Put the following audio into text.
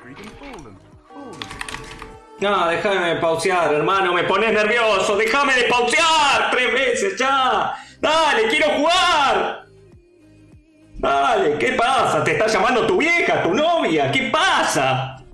No, déjame de pausear, hermano, me pones nervioso. Déjame de pausear 3 veces ya. Dale, quiero jugar. Dale, ¿qué pasa? ¿Te está llamando tu vieja, tu novia? ¿Qué pasa?